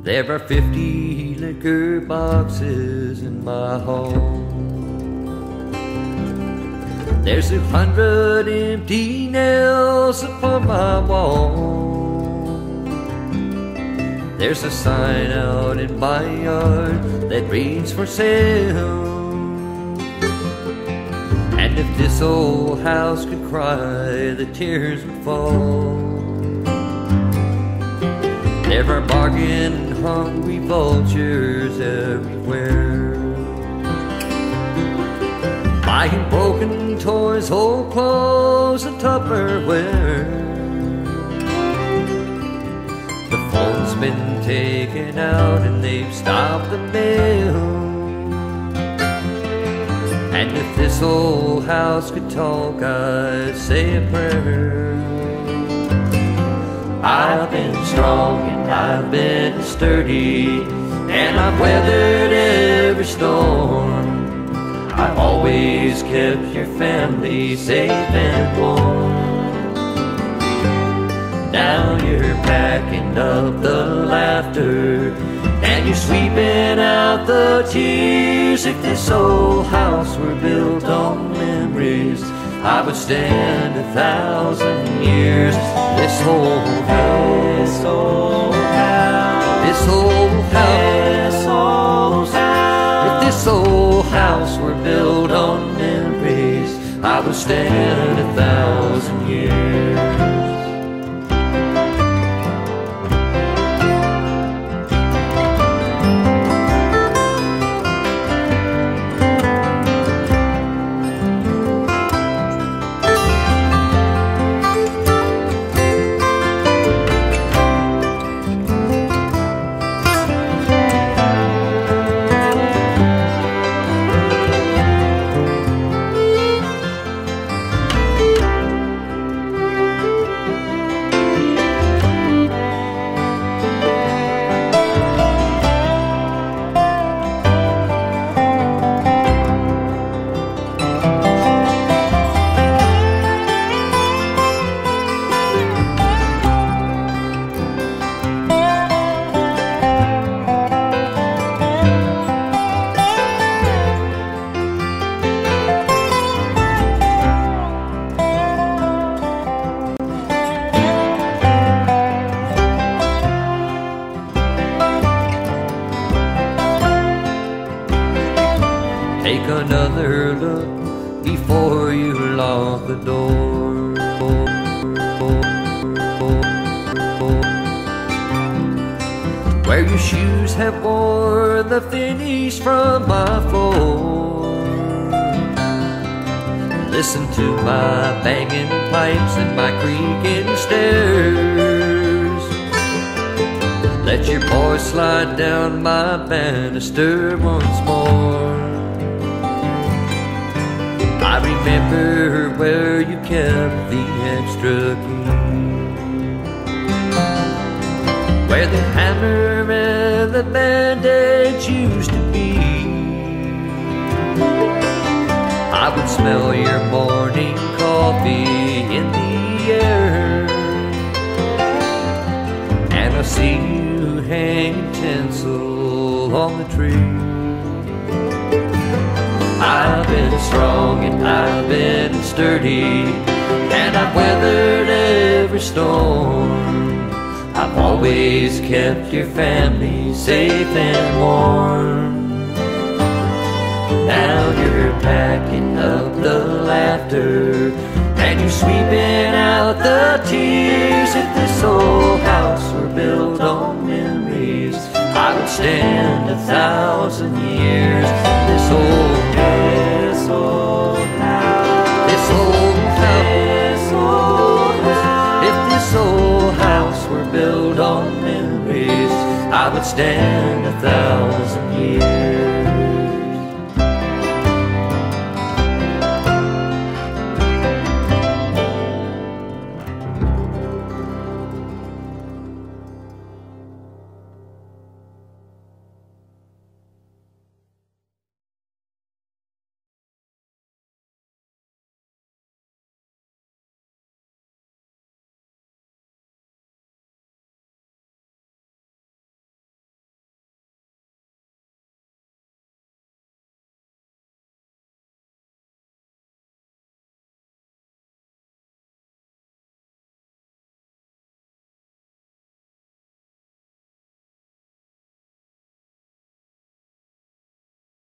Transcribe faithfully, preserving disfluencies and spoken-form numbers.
There are fifty liquor boxes in my home. There's a hundred empty nails upon my wall. There's a sign out in my yard that reads for sale. And if this old house could cry, the tears would fall. There are bargain hungry vultures everywhere, buying broken toys, old clothes, and Tupperware. The phone's been taken out and they've stopped the mail. And if this old house could talk, I'd say a prayer. I've been strong and I've been sturdy, and I've weathered every storm. I've always kept your family safe and warm. Now you're packing up the laughter and you're sweeping out the tears. If this old house were built on memories, I would stand a thousand years. This whole house, this old house, this old house, this old house. If this old house were built on memories, I would stand a thousand years. Take another look before you lock the door. Where your shoes have worn the finish from my floor. Listen to my banging pipes and my creaking stairs. Let your voice slide down my banister once more. I remember where you kept the extra key, where the hammer and the bandage used to be. I would smell your morning coffee in the air, and I'll see you hanging tinsel on the tree. I've been strong and I've been sturdy, and I've weathered every storm. I've always kept your family safe and warm. Now you're packing up the laughter and you're sweeping out the tears. If this old house were built on memories, I would stand a thousand years. This old This old house, this old house, this old house. If this old house were built on memories, I would stand a thousand